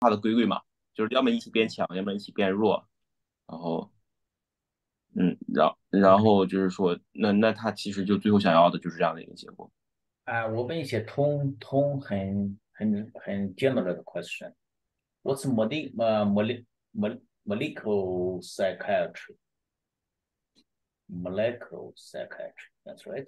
化的规律嘛，就是要么一起变强，要么一起变弱。然后然后就是说，那他其实就最后想要的就是这样的一个结果。 我问一些很 general 的 question。What's molecular psychiatry? Molecular psychiatry. That's right.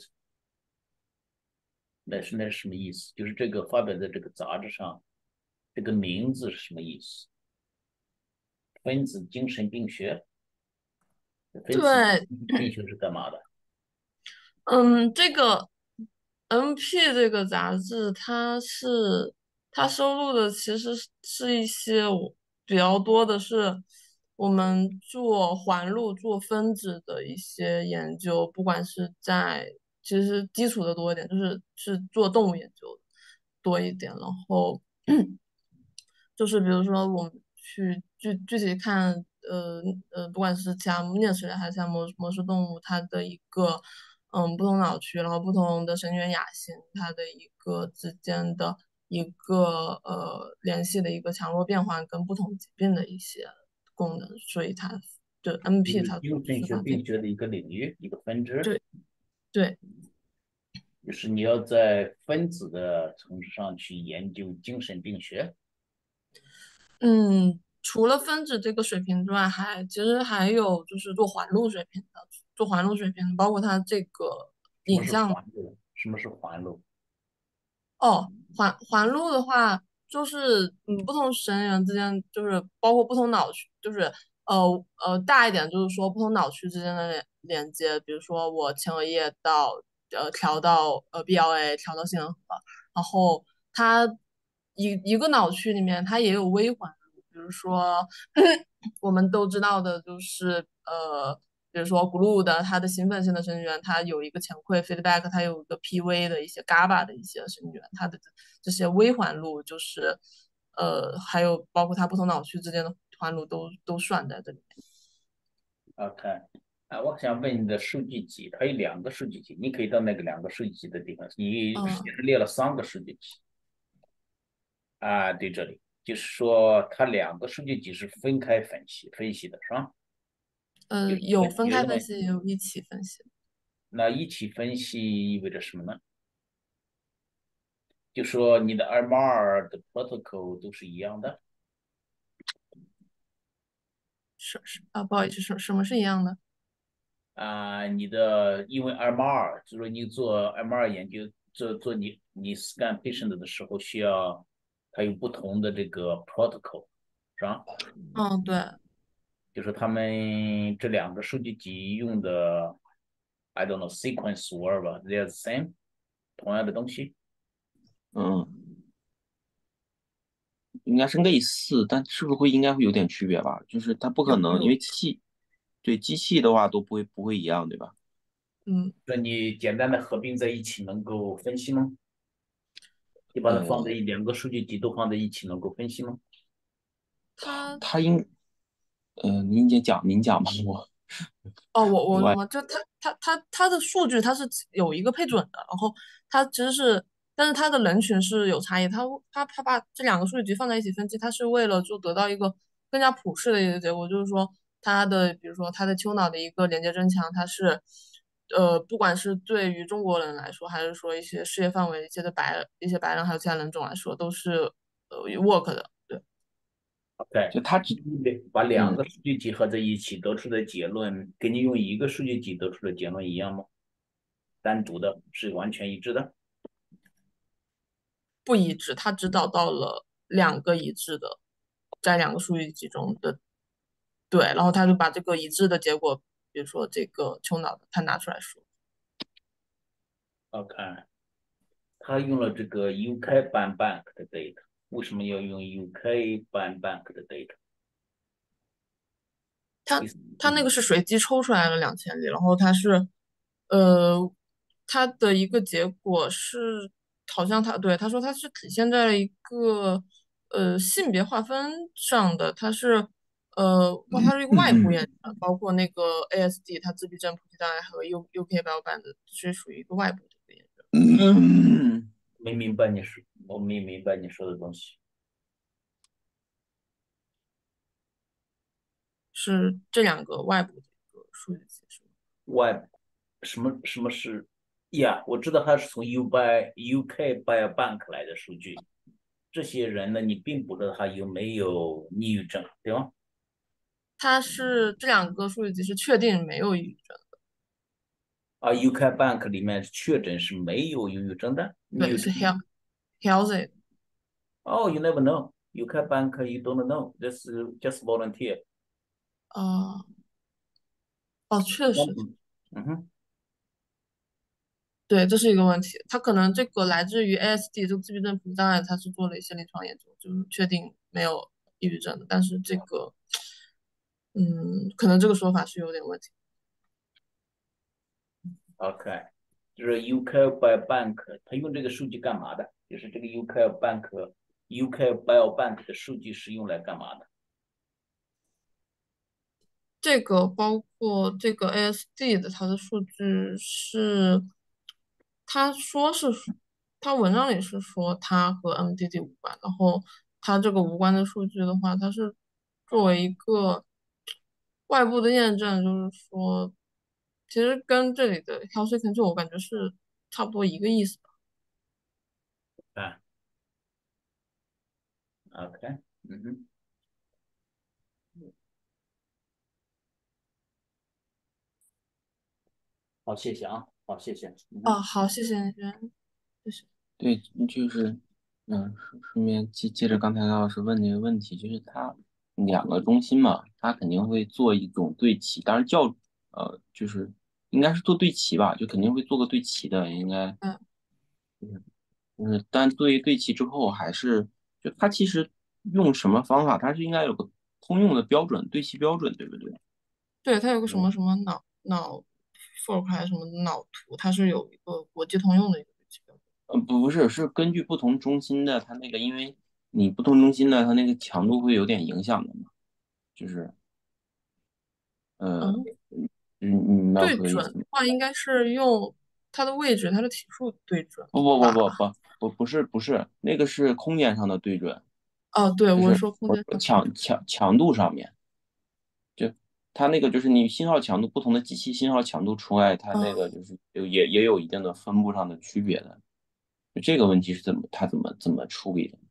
那是什么意思？就是这个发表在这个杂志上，这个名字是什么意思？分子精神病学，分子对， 病学是干嘛的？ 这个 NP 这个杂志，它收录的其实是一些比较多的是我们做环路、做分子的一些研究，不管是在其实基础的多一点，是做动物研究的多一点，然后就是比如说我们去具体看，不管是其他啮齿类还是像模式动物，它的一个不同脑区，然后不同的神经元亚型，它的一个之间的一个联系的一个强弱变换跟不同疾病的一些功能，所以它的就 NP 是它主精神学是把这个病学的一个领域，一个分支， 对对。 就是你要在分子的层次上去研究精神病学。 除了分子这个水平之外，其实还有就是做环路水平的，做环路水平的，包括它这个什么是影像。 环路？什么是环路？ 哦，环路的话，就是不同神经元之间，就是包括不同脑区，就是大一点，就是说不同脑区之间的连接，比如说我前额叶调到BLA 调到杏仁核，然后它一个脑区里面它也有微环路，比如说我们都知道的就是比如说 GLU 的它的兴奋性的神经元，它有一个前馈 feedback，它有一个 PV 的一些 GABA 的一些神经元，它的这些微环路就是还有包括它不同脑区之间的环路都算在这里面。 OK，我想问你的数据集，它有两个数据集，你可以到那个两个数据集的地方，你实际嗯上列了三个数据集。对，这里就是说它两个数据集是分开分析的，是吧？就是一个有分结论， 开分析，也有一起分析。 那一起分析意味着什么呢？就说你的 MR 的 protocol 都是一样的。 不好意思，什么是一样的？ 你的因为 MR 就是说你做 MR 研究，做你 scan patient 的时候需要它有不同的这个 protocol，是吧？ 嗯，对。 就是他们这两个数据集用的 I don't know sequence word 吧，they're the same，同样的东西。 嗯，应该是类似，但是不是应该会有点区别吧？就是它不可能，因有有为对机器的话都不会一样，对吧？ 嗯那你简单的合并在一起能够分析吗？你把它放在呃， 两个数据集都放在一起能够分析吗？ 它它您讲吧， 哦，我我就它的数据它是有一个配准的，然后它其实是，但是它的人群是有差异，它把这两个数据集放在一起分析，它是为了就得到一个更加普适的一个结果，就是说它的比如说它的丘脑的一个连接增强，它是不管是对于中国人来说，还是说一些事业范围一些白人还有其他人种来说，都是work 的，对。 对， 就它只你把两嗯个数据集合在一起得出的结论，跟你用一个数据集得出的结论一样吗？单独的是完全一致的。 不一致，他只找到了两个一致的，在两个数据集中的，对，然后他就把这个一致的结果，比如说这个丘脑的，他拿出来说。 OK，他用了这个 UK Bank 的 data，为什么要用 UK Bank 的 data？ 他为什么他那个是随机抽出来了2000例，然后他是，呃，他的一个结果是，好像他说他是体现在了一个性别划分上的，它是一个外部验证，包括那个 ASD，它自闭症、普及障碍和 UK 白板的是属于一个外部的一个验证。 没明白你说，我没明白你说的东西。 是这两个外部的一个数据集是吗？ 外什么是呀？我知道它是从 UK Biobank 来的数据。这些人呢，你并不知道他有没有抑郁症，对吗？ 它是这两个数据集是确定没有抑郁症， 而 UK Bank 里面确诊是没有抑郁症的，抑对，是郁症。 healthy。 哦，you never know. UK Bank you don't know. This is just volunteer. 啊、哦，确实， 嗯哼。 对，这是一个问题。它可能这个来自于 ASD 这个自闭症谱障碍，它是做了一些临床研究，就是确定没有抑郁症的。但是这个，可能这个说法是有点问题。 OK，就是 UK Biobank，它用这个数据干嘛的？就是这个 UK Biobank 的数据是用来干嘛的？ 这个包括这个 ASD 的它的数据是，他说是，他文章里是说它和 MDD 无关，然后它这个无关的数据的话，它是作为一个外部的验证，就是说，其实跟这里的 healthy control 我感觉是差不多一个意思吧。 啊，OK，嗯哼，好，谢谢啊，好，谢谢，嗯啊， 哼。 好，谢谢你，谢谢。 对，就是顺便接着刚才高老师问那个问题，就是他两个中心嘛，他肯定会做一种对齐，当然就是应该是做对齐吧，就肯定会做个对齐的，应该。 嗯， 但对齐之后还是就他其实用什么方法，他是应该有个通用的标准，对齐标准，对不对？ 对，它有个什嗯， 么什么脑 fork 还是什么脑图，它是有一个国际通用的一个指标。 不是，是根据不同中心的，它那个，因为你不同中心的，它那个强度会有点影响的嘛，就是呃， 嗯， 你明白我对说的意思吗？ 准的话，应该是用它的位置、它的体数对准吧？ 不是，那个是空间上的对准， 哦，对， 就是我是说空我说间上。 强度上面，就它那个就是你信号强度不同的机器信号强度出来，它那嗯， 个就是也有一定的分布上的区别的。就这个问题是怎么处理的？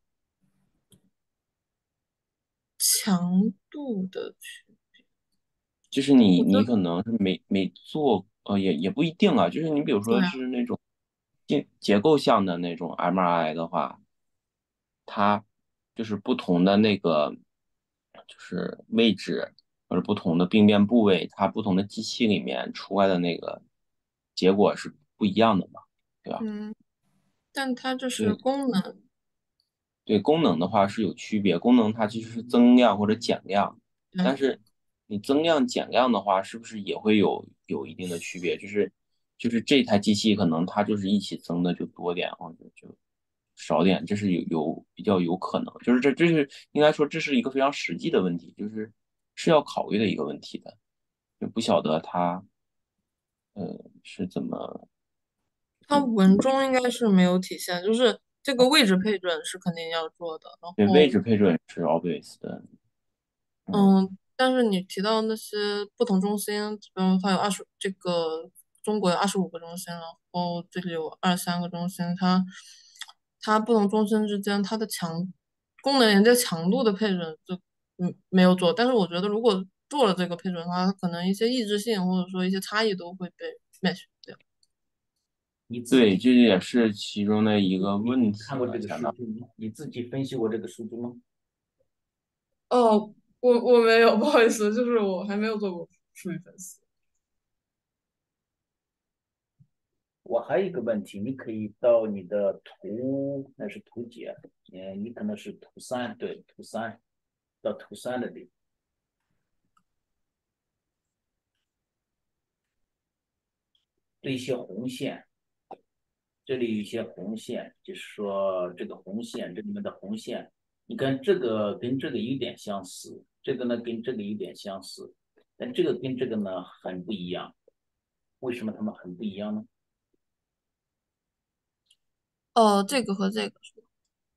强度的区， 就是你我觉得你可能是没做，也不一定啊。就是你比如说对啊， 是那种结构项的那种 MRI 的话，它就是不同的那个就是位置或者不同的病变部位，它不同的机器里面出来的那个结果是不一样的嘛，对吧？ 嗯，但它这是对功能， 对，功能的话是有区别，功能它其实是增量或者减量，但对， 是你增量减量的话，是不是也会有一定的区别？就是这台机器可能它就是一起增的就多点，或者就少点，这是比较有可能，就是这是应该说这是一个非常实际的问题，是要考虑的一个问题的，就不晓得它是怎么它文中应该是没有体现，就是这个位置配准是肯定要做的，然对位后置配准是 obvious 的，嗯， 但是你提到那些不同中心，它有这个中国有25个中心，然后这里有23个中心，它不同中心之间它的功能连接强度的配准就没有做，但是我觉得如果做了这个配准的话，它可能一些抑制性或者说一些差异都会被 match 掉。 对， 你自己这也是其中的一个你问题了， 看过这个相当。 数据吗？你自己分析过这个数据吗？ 哦，我没有，不好意思，就是我还没有做过数据分析。 我还有一个问题，你可以到你的那是图几啊？你可能是图三，对，图三，到图三的地方，这一些红线，这里有一些红线，就是说这个红线，这里面的红线，你看这个跟这个有点相似，这个呢跟这个有点相似，但这个跟这个呢很不一样。为什么它们很不一样呢？ 哦，这个和这个是吧？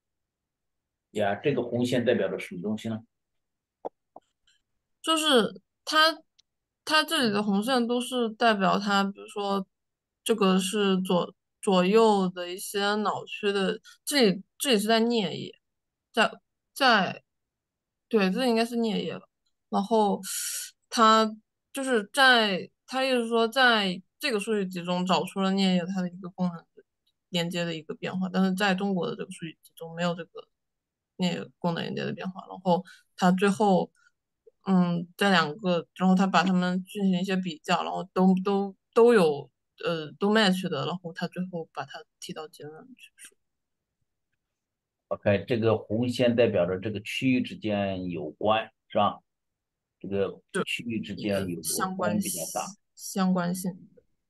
呀，这个红线代表着什么东西呢？ 就是它它这里的红线都是代表它，比如说这个是左右的一些脑区的，这里是在颞叶，在在对，这应该是颞叶了。然后它就是它意思是说，在这个数据集中找出了颞叶它的一个功能连接的一个变化，但是在中国的这个数据集中没有这个颞叶功能连接的变化。然后它最后这两个，然后它把它们进行一些比较，然后都有都 match 的，然后它最后把它提到结论去说。 OK，这个红线代表着这个区域之间有关，是吧？这个区域之一个间有相关关比较大。 相关性。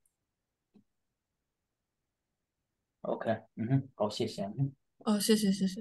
OK，好，谢谢。 哦，谢谢谢谢。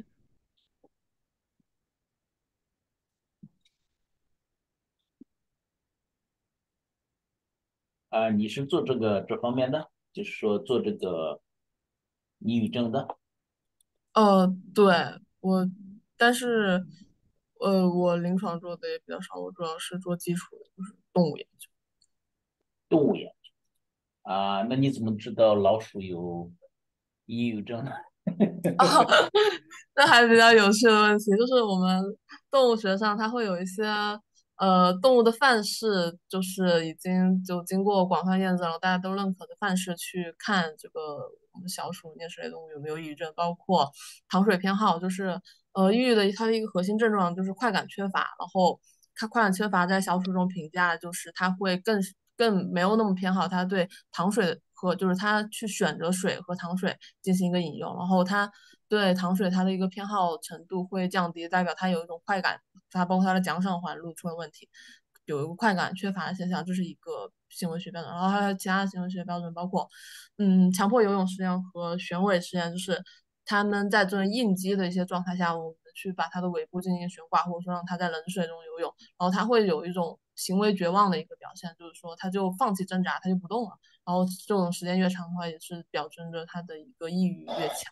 你是做这方面的，就是说做这个抑郁症的对但是我临床做的也比较少，我主要是做基础的，就是动物研究。 动物园那你怎么知道老鼠有抑郁症呢？ 哦，那还比较有趣的问题，就是我们动物学上它会有一些动物的范式，就是已经就经过广泛验证了，大家都认可的范式去看这个我们小鼠啮齿类动物有没有抑郁症，包括糖水偏好，就是抑郁的它的一个核心症状就是快感缺乏，然后它快感缺乏在小鼠中评价就是它会更没有那么偏好它对糖水和就是它去选择水和糖水进行一个饮用，然后它对糖水它的一个偏好程度会降低，代表它有一种快感，它包括它的奖赏环路出了问题，有一个快感缺乏的现象，这是一个行为学标准。然后还有其他的行为学标准，包括强迫游泳实验和旋尾实验，就是他们在这种应激的一些状态下，我们去把它的尾部进行悬挂，或者说让它在冷水中游泳，然后它会有一种行为绝望的一个表现，就是说它就放弃挣扎，它就不动了。然后这种时间越长的话，也是表征着它的一个抑郁越强。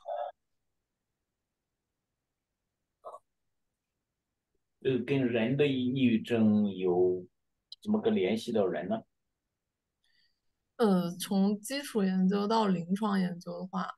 跟人的抑郁症有怎么个联系到人呢？ 从基础研究到临床研究的话，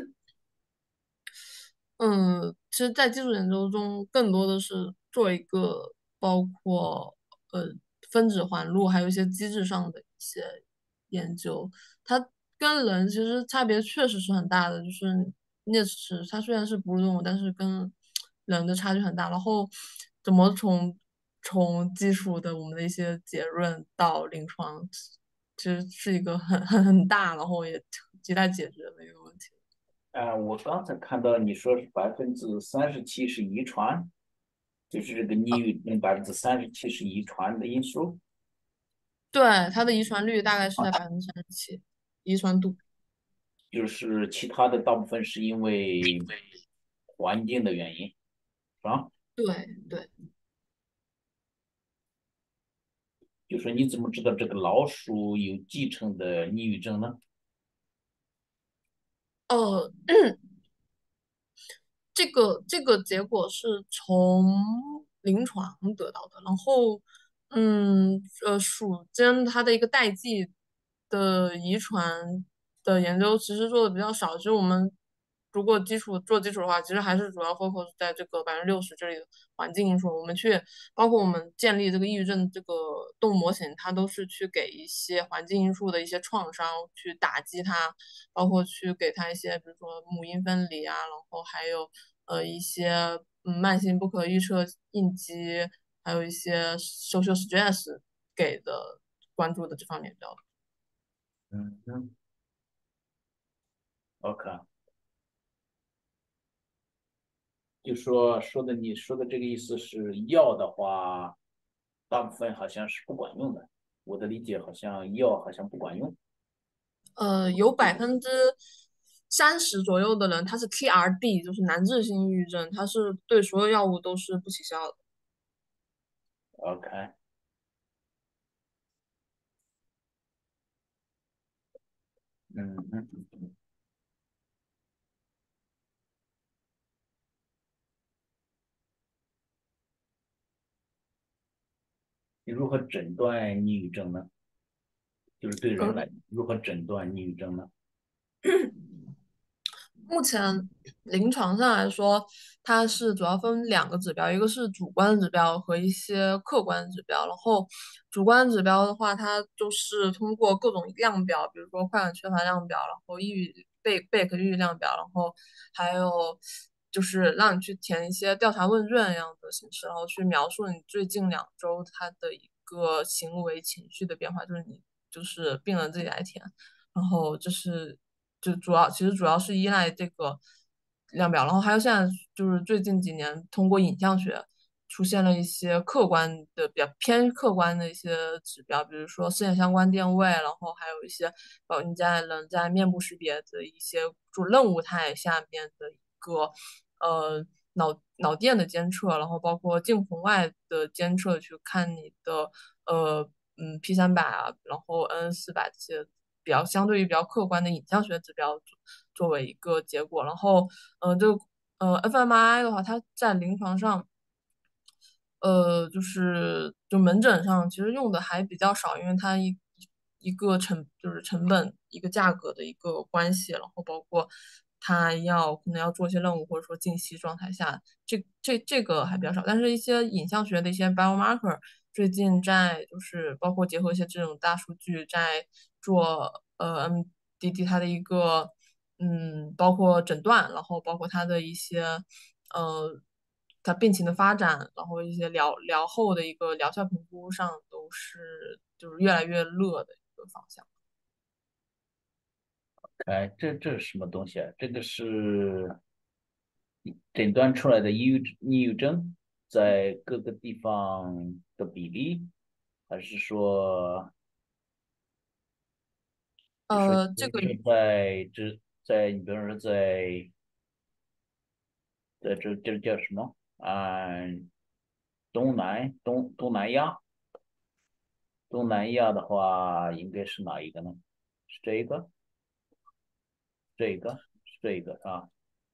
其实，在基础研究中，更多的是做一个包括呃分子环路，还有一些机制上的一些研究。它跟人其实差别确实是很大的，就是啮齿它虽然是哺乳动物，但是跟人的差距很大。然后怎么从基础的我们的一些结论到临床，其实是一个很大，然后也亟待解决的一个问题。 我刚才看到你说是37%是遗传，就是这个抑郁症37%是遗传的因素。 对，它的遗传率大概是在37%，遗传度。 就是其他的大部分是因为环境的原因，是吧？ 对对， 就说你怎么知道这个老鼠有继承的抑郁症呢？ 呃，这个结果是从临床得到的，然后，鼠针它的一个代际的遗传的研究其实做的比较少，其实我们如果做基础的话，其实还是主要 focus 在这个60%这里的环境因素，我们去包括我们建立这个抑郁症这个动物模型，它都是去给一些环境因素的一些创伤去打击它，包括去给它一些，比如说母婴分离啊，然后还有一些慢性不可预测应激，还有一些 social stress 给的关注的这方面比较多。 嗯嗯，OK，就你说的这个意思是药的话，大部分好像是不管用的。我的理解好像药好像不管用。 有30%左右的人他是 TRD，就是难治性抑郁症，它是对所有药物都是不起效的。 OK，嗯嗯。 你如何诊断抑郁症呢？就是对人来， 嗯， 如何诊断抑郁症呢？ 目前临床上来说，它是主要分两个指标，一个是主观指标和一些客观指标。然后主观指标的话，它就是通过各种量表，比如说快感缺乏量表，然后贝克抑郁量表，然后还有就是让你去填一些调查问卷一样的形式，然后去描述你最近2周他的一个行为情绪的变化，就是你就是病人自己来填。然后就其实主要是依赖这个量表，然后还有现在就是最近几年通过影像学出现了一些客观的比较偏客观的一些指标，比如说视线相关电位，然后还有一些人在面部识别的一些就任务态下面的一个脑电的监测，然后包括近红外的监测，去看你的P300啊，然后N400这些相对于比较客观的影像学指标作为一个结果，然后fMRI 的话，它在临床上。就门诊上其实用的还比较少，因为它一个就是成本一个价格的一个关系，然后包括它可能要做一些任务，或者说静息状态下，这个还比较少。但是一些影像学的一些 biomarker 最近在就是包括结合一些这种大数据在做MDD 它的一个包括诊断，然后包括它的一些呃，它病情的发展，然后一些疗后的一个疗效评估上，都是就是越来越热的一个方向。 哎，这是什么东西啊？这个是诊断出来的抑郁症在各个地方的比例，还是说，就说这个是在你比方说在这叫什么东南亚，东南亚的话应该是哪一个呢？是这个，是这个啊。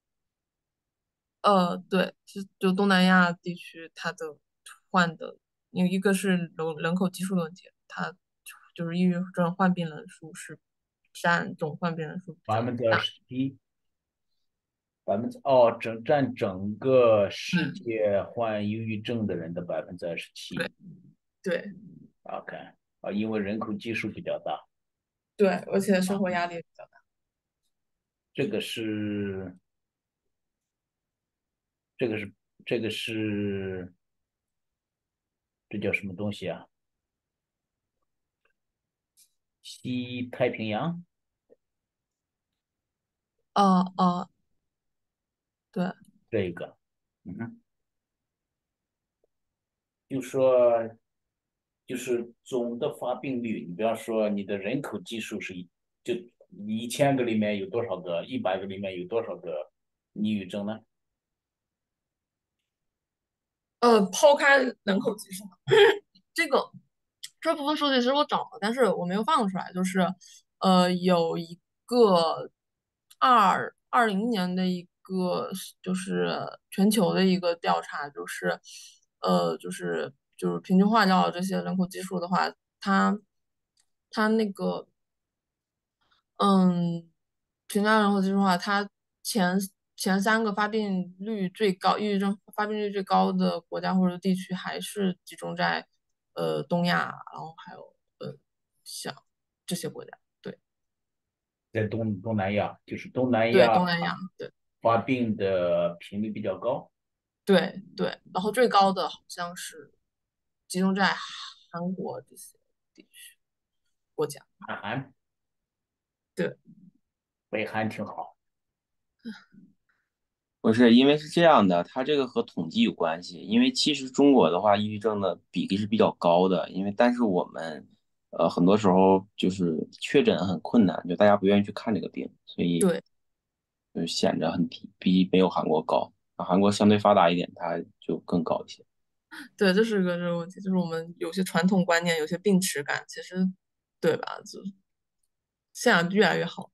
对，就东南亚地区，它的患的，因为一个是人口基数的问题，它就是抑郁症患病人数是占总患病人数比较百分之二大。 十七，占整个世嗯， 界患抑郁症的人的27%。 对对 OK，因为人口基数比较大。 对，而且生活压力也比较大。 这个是这个是这个是这叫什么东西啊？西太平洋哦，对。 这个，就说就是总的发病率，你比方说你的人口基数就1000个里面有多少个，100个里面有多少个抑郁症呢？ 抛开人口基数，这个这部分数据其实我找了，但是我没有放出来。就是有一个2020年的一个就是全球的一个调查，就是平均化掉这些人口基数的话，它那个嗯，平均人口基数的话，它前前3个抑郁症发病率最高的国家或者地区，还是集中在东亚，然后还有像这些国家。对在东南亚，就是东南对， 亚东南亚，对发病的频率比较高。 对，然后最高的好像是集中在韩国这些地区国家。 南韩、 对， 北韩挺好。 不是，因为是这样的，它这个和统计有关系。因为其实中国的话，抑郁症的比例是比较高的，但是我们很多时候就是确诊很困难，就大家不愿意去看这个病，所以对就显得很低，比没有韩国高。韩国相对发达一点，它就更高一些。 对，这个问题，就是我们有些传统观念，有些病耻感，其实对吧？就现在越来越好。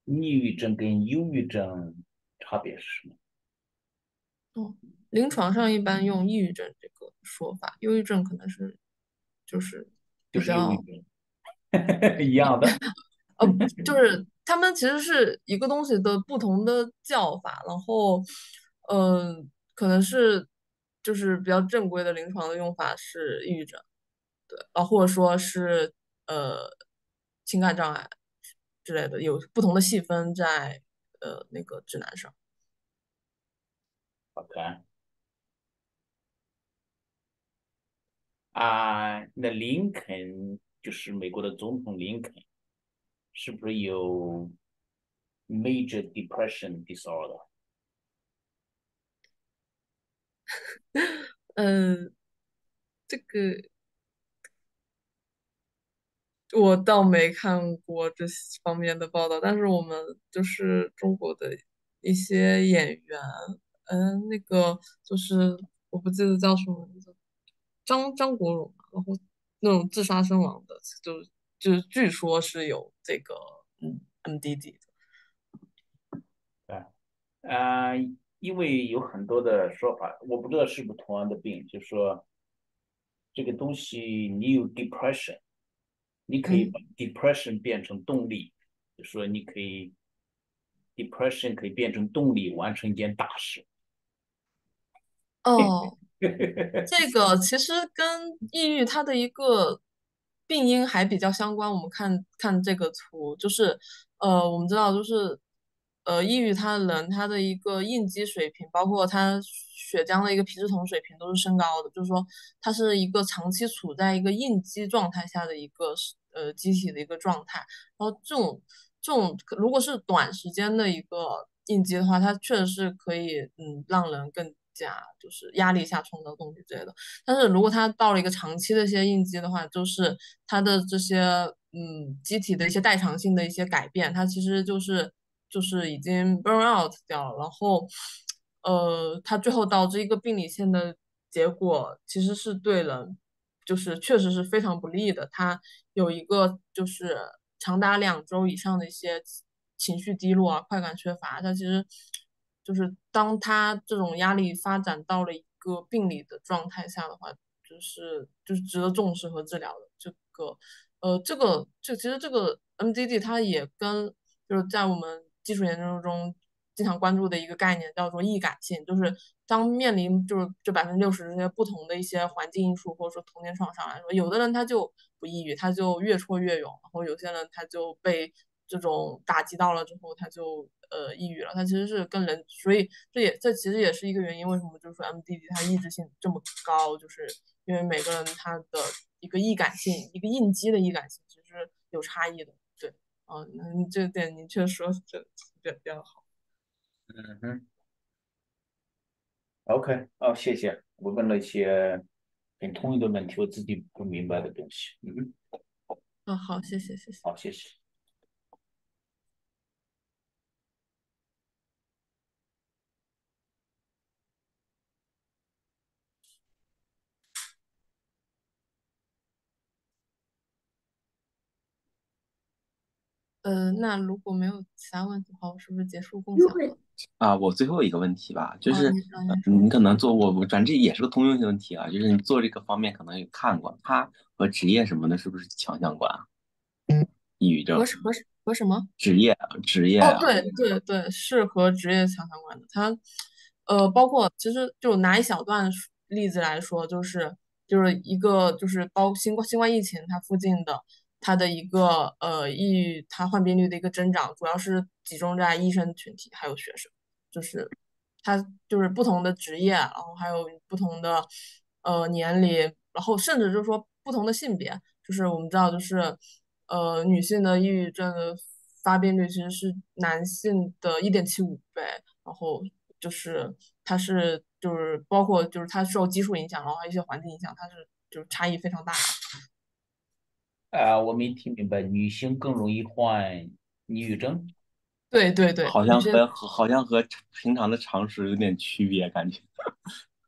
抑郁症跟忧郁症差别是什么？ 哦，临床上一般用抑郁症这个说法，忧郁症可能是就是就是忧郁比较症，一样的。 呃，就是他们其实是一个东西的不同的叫法，然后可能是就是比较正规的临床的用法是抑郁症，对，或者说是呃情感障碍之类的，有不同的细分在那个指南上。 OK 那林肯就是美国的总统林肯，是不是有 major depression disorder？ 嗯，这个我倒没看过这方面的报道，但是我们就是中国的一些演员，那个就是我不记得叫什么名字，张国荣嘛，然后那种自杀身亡的，就是据说是有这个MDD 的。 对，啊、因为有很多的说法，我不知道是不是同样的病，就是说这个东西你有 depression，你可以嗯， 把 depression 变成动力，就说你可以 depression 可以变成动力，完成一件大事。 哦，这个其实跟抑郁它的一个病因还比较相关。我们看看这个图，就是我们知道就是抑郁他人他的一个应激水平，包括他血浆的一个皮质醇水平都是升高的，就是说它是一个长期处在一个应激状态下的一个机体的一个状态。然后这种如果是短时间的一个应激的话，它确实是可以让人更加就是压力下创造动力之类的。但是如果它到了一个长期的一些应激的话，就是它的这些机体的一些代偿性的一些改变，它其实就是已经 burn out 掉了，然后它最后导致一个病理性的结果，其实是对人就是确实是非常不利的。它有一个就是长达2周以上的一些情绪低落啊、快感缺乏，它其实就是当他这种压力发展到了一个病理的状态下的话，就是值得重视和治疗的。其实这个 MDD 它也跟就是在我们基础研究中经常关注的一个概念叫做易感性，就是当面临就是这60%这些不同的一些环境因素或者说童年创伤来说，有的人他就不抑郁，他就越挫越勇，然后有些人他就被这种打击到了之后，他就抑郁了。他其实是跟人，所以这其实也是一个原因，为什么就是说 MDD 它抑制性这么高，就是因为每个人他的一个易感性，一个应激的易感性其实有差异的。对，你这点你确实说这比较好。 嗯哼，OK，哦，谢谢，我问了一些很通用的问题，我自己不明白的东西。嗯哼， 好，谢谢谢谢。 好，谢谢。 那如果没有其他问题的话，我是不是结束共享了？ 我最后一个问题吧，就哦， 是您说。 你可能做我转这也是个通用性问题啊，就是你做这个方面可能有看过，它和职业什么的是不是强相关啊？抑郁症， 和什么？ 职业哦， 啊， 对对对，是和职业强相关的。它，包括其实就拿一小段例子来说，就是一个就是新冠疫情它附近的它的一个抑郁它患病率的一个增长，主要是集中在医生群体还有学生，就是它就是不同的职业，然后还有不同的年龄，然后甚至就是说不同的性别，就是我们知道就是女性的抑郁症的发病率其实是男性的1.75倍，然后就是它是就是包括就是它受激素影响，然后还有一些环境影响，它是就是差异非常大的。 我没听明白，女性更容易患抑郁症？ 对对对，女性好像和平常的常识有点区别，感觉。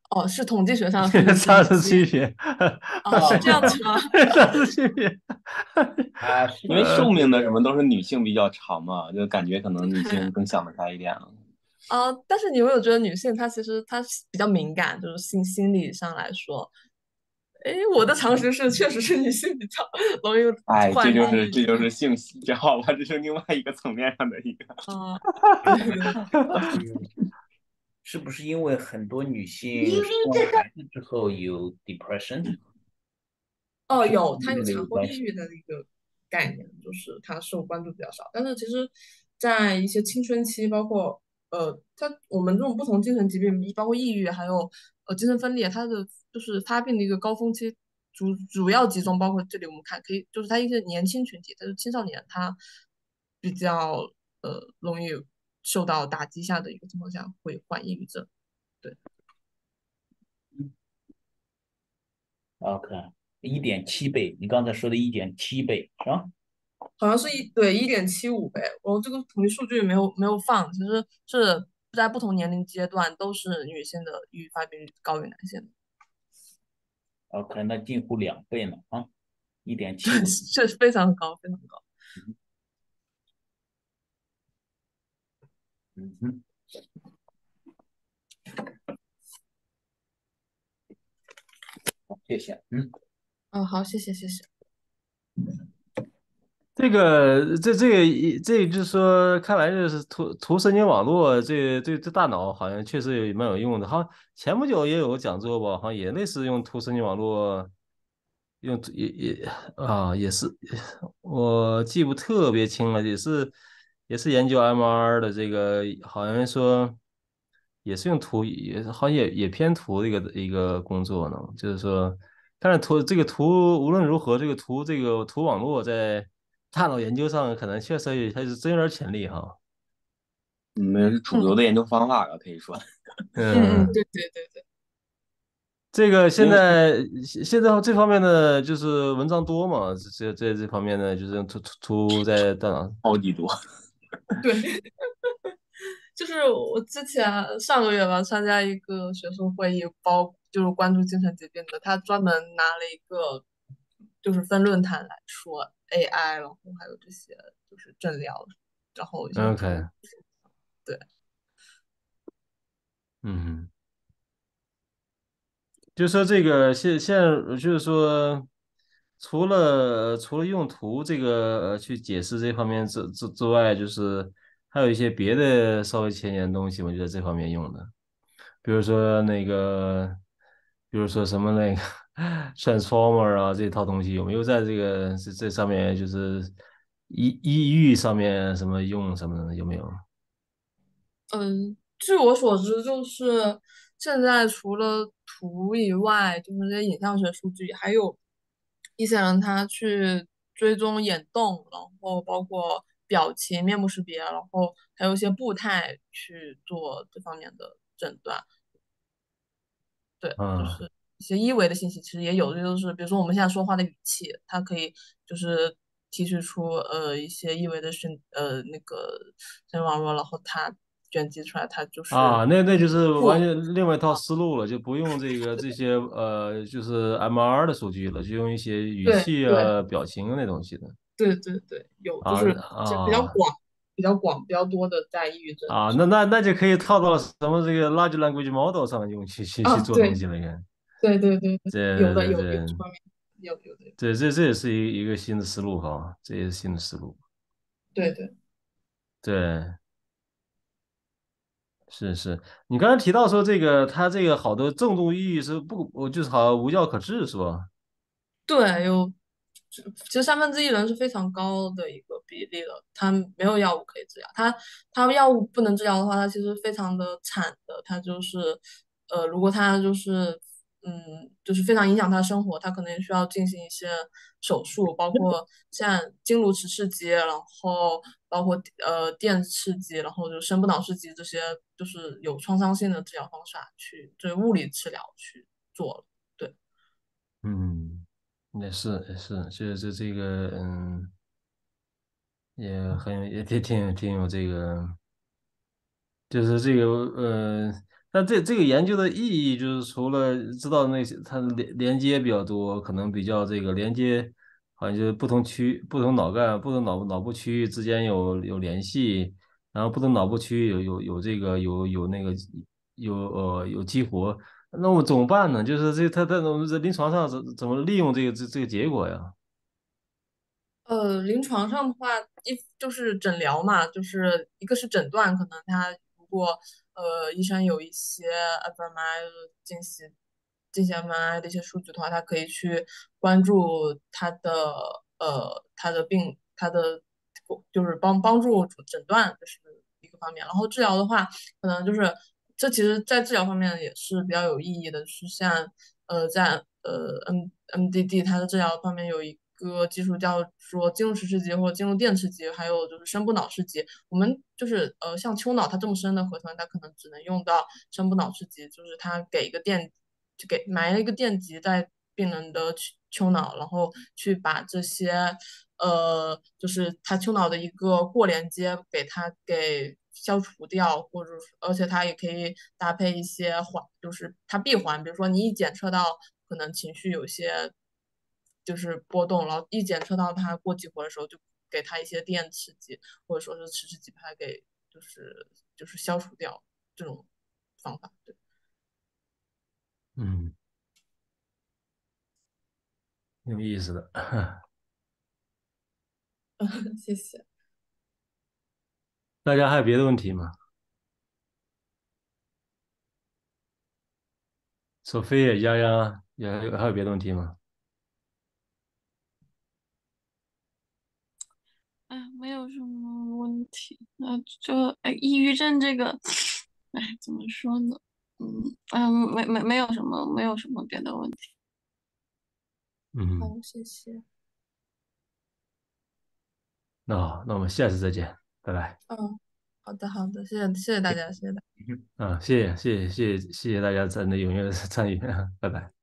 哦，是统计学上的分的是上是女性。 区别， 哦，是这样子吗？ 上是区别。 是因为寿这个命的什么都是女性比较长嘛，就感觉可能女性更想得开一点了。 但是你有没有觉得女性她其实她是比较敏感，就是心理上来说，诶，我的常识是确实是女性比较容易哎，这患抑就是这郁症。 就是信息，这好吧，这是另外一个层面上的一个。 啊，对对对。 是不是因为很多女性生完孩子之后有 depression， 哦， 是不是有，它有跟这个有产后抑关系？ 郁的一个概念，就是它受关注比较少。但是其实，在一些青春期，包括我们这种不同精神疾病，包括抑郁，还有精神分裂，它的就是发病的一个高峰期，主要集中包括这里我们看可以，就是它一些年轻群体，它是青少年，他比较容易受到打击下的一个情况下会患抑郁症。对。 OK，1.7倍，你刚才说的1.7倍是吧？ 好像是1.75倍，我这个统计数据没有放，其实是在不同年龄阶段都是女性的抑郁发病率高于男性的。 OK，那近乎2倍了啊，一点对， 七五。 是非常高，非常高。 嗯哼，好谢谢。 好，谢谢谢谢。 这个就是说，看来就是图神经网络，这大脑好像确实也蛮有用的。好像前不久也有个讲座吧，好像也类似用图神经网络，用也是，我记不特别清了，也是研究 MR 的这个，好像说也是用图，好像也偏图的一个工作呢，就是说。但是这个图无论如何，这个图网络在大脑研究上可能确实还是真有点潜力哈。 是主流嗯的研究方法了，可以说。 嗯嗯， 嗯， 对对对对。 这个现因为在现在这方面的就是文章多嘛，这方面的就是图在大脑。 超级多。 对，就是我之前上个月吧，参加一个学术会议，就是关注精神疾病的，他专门拿了一个就是分论坛来说 AI，然后还有这些就是诊疗，然后一些图。 OK， 对。 嗯。就是说这个现在就是说，除了用图这个去解释这方面之外，就是还有一些别的稍微前沿的东西，我觉得这方面用的，比如说那个，比如说什么那个 Transformer 啊这套东西有没有在这上面就是抑郁上面什么用什么的有没有？ 据我所知，就是现在除了图以外，就是那些影像学数据，还有一些人他去追踪眼动，然后包括表情、面部识别，然后还有一些步态去做这方面的诊断。对，就嗯是一些一维的信息，其实也有的，就是比如说我们现在说话的语气，它可以就是提取出一些一维的那个神经网络，然后它卷辑出来，它就是那就是完不全另外一套思路了，就不用这些就是 MR 的数据了，就用一些语对对气啊、表情啊那东西的。 对对对，有就啊是这比较啊广、比较广、比较多的在抑郁症那上。 那就可以套到什么这个 large language model 上用去做东对西了，看对对对对，有这的有这这方面有的。 这也是一个新的思路哈，这也是新的思路。 对对。 对，是是，你刚才提到说这个它这个好多重度抑郁是不，我就是好像无药可治是吧？ 对，其实1/3人是非常高的一个比例了，他没有药物可以治疗，他药物不能治疗的话，他其实非常的惨的，他就是如果他就是非常影响他的生活，他可能需要进行一些手术，包括像经颅尺刺激，然后包括电刺激，然后就深部脑刺激这些，就是有创伤性的治疗方法就是物理治疗去做了。对。 嗯。也是，这个也挺有这个，就是这个但这个研究的意义就是除了知道那些它的连接比较多，可能比较这个连接，好像就是不同区、不同脑干、不同脑部区域之间有联系，然后不同脑部区域有这个有那个有激活，那我怎么办呢？就是他我们在临床上怎么利用这个结果呀？ 临床上的话，就是诊疗嘛，就是一个是诊断，可能他如果医生有一些 fMRI 进行 MRI 的一些数据的话，他可以去关注他的就是帮助诊断，这是一个方面。然后治疗的话，可能就是这其实在治疗方面也是比较有意义的，是像在MDD 它的治疗方面有一个技术叫做进入时刺激或者进入电刺激，还有就是深部脑刺激。我们就是像丘脑它这么深的核团，它可能只能用到深部脑刺激，就是它给一个电，就给埋了一个电极在病人的丘脑，然后去把这些就是它丘脑的一个过连接给消除掉，或者是而且它也可以搭配一些就是它闭环，比如说你一检测到可能情绪有些就是波动，然后一检测到它过激活的时候，就给它一些电刺激，或者说是磁刺激，把它给就是消除掉这种方法。对， 嗯，有意思的。 谢谢。 大家还有别的问题吗？索菲亚、丫丫，还有别的问题吗？ 哎，没有什么问题。那就抑郁症这个，哎，怎么说呢？没有什么别的问题。 嗯， 好，谢谢。 那我们下次再见，拜拜。 嗯，好的，好的，谢谢大家，谢谢大家。 谢谢大家真的踊跃的参与，拜拜。